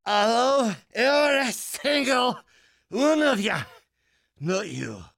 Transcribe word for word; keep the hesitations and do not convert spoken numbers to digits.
Hello, every single one of ya. Not you.